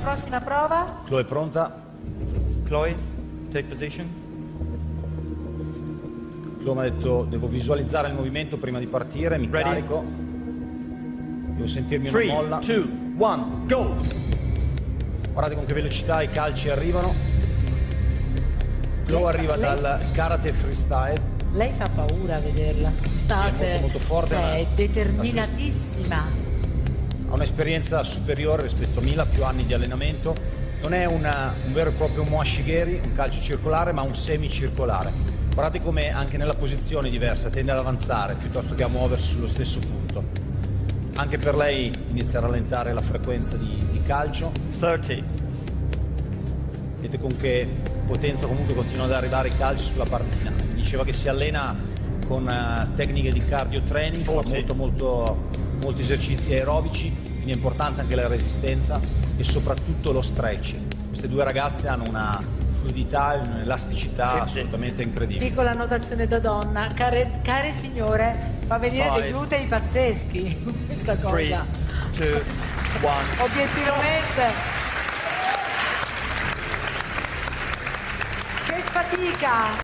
prossima prova. Chloe è pronta? Chloe, take position. Chloe mi ha detto devo visualizzare il movimento prima di partire, mi Ready? carico. Devo sentirmi una 3, molla. 2, 1, go! Guardate con che velocità i calci arrivano. Chloe arriva dal karate freestyle. Lei fa paura a vederla, scusate. Sì, è molto molto forte, È determinatissima. Ha un'esperienza superiore rispetto a Mila, più anni di allenamento. Non è un vero e proprio muashigeri, un calcio circolare, ma un semicircolare. Guardate come anche nella posizione diversa tende ad avanzare piuttosto che a muoversi sullo stesso punto. Anche per lei inizia a rallentare la frequenza di calcio. 30. Vedete con che potenza comunque continuano ad arrivare i calci sulla parte finale. Mi diceva che si allena con tecniche di cardio training, fa molti esercizi aerobici, quindi è importante anche la resistenza e soprattutto lo stretching. Queste due ragazze hanno una fluidità e un'elasticità assolutamente incredibile. Piccola annotazione da donna, care signore, fa venire dei glutei pazzeschi questa cosa. 3, 2, 1. Obiettivamente. Che fatica!